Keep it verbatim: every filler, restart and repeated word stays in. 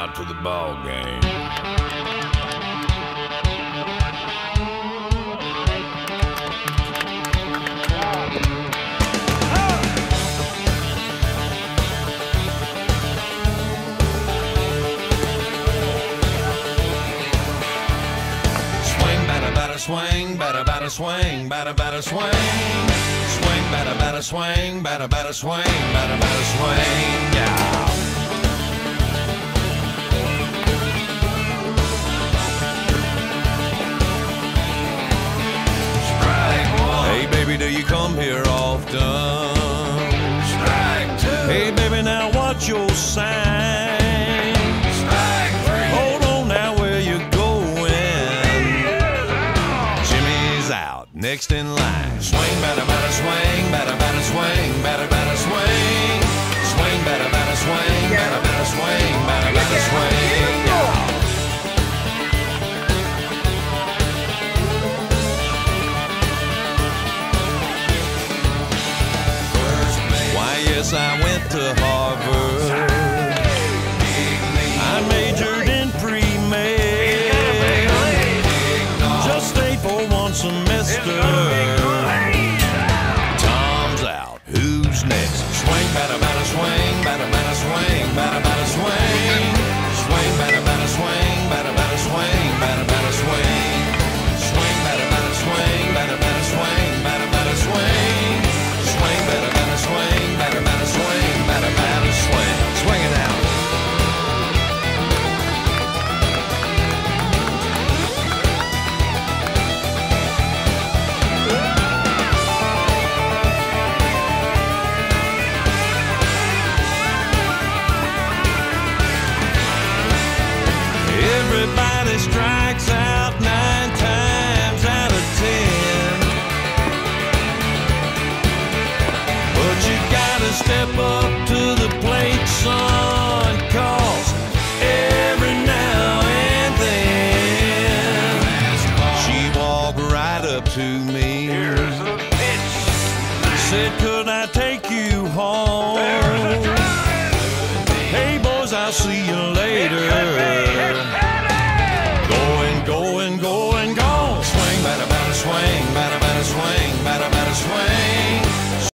out to the ball game. Swing, batter, batter, swing, batter, batter, swing. Swing, batter, batter, swing, batter, batter, swing, batter, batter, swing, yeah. Strike one. Hey, baby, do you come here often? Strike two. Hey, baby, now what's your sign? Strike three. Hold on now, where you going? Next in line. Swing, batter, batter, swing, batter, batter, swing, batter, batter, swing. Swing, batter, batter, swing, batter, batter, swing, batter, batter, swing. Why, yes, I went to Harvard. I majored in pre-med. Just stayed for one semester. Tom's out. Who's next? Swing, batter, batter, swing, batter, batter, swing, batter, batter, swing. Swing, batter, batter, swing, batter, batter, swing, batter, batter, swing. Swing, batter, batter, swing, batter, batter, swing, batter, batter, swing. Swing, batter, batter, swing, batter, batter, swing, batter, batter, swing. Swing it out. Everybody strikes out nine times out of ten, but you gotta step up to the plate, son, 'cause every now and then she walked right up to me. Here's a pitch. Said, could I take you home? Hey boys, I'll see you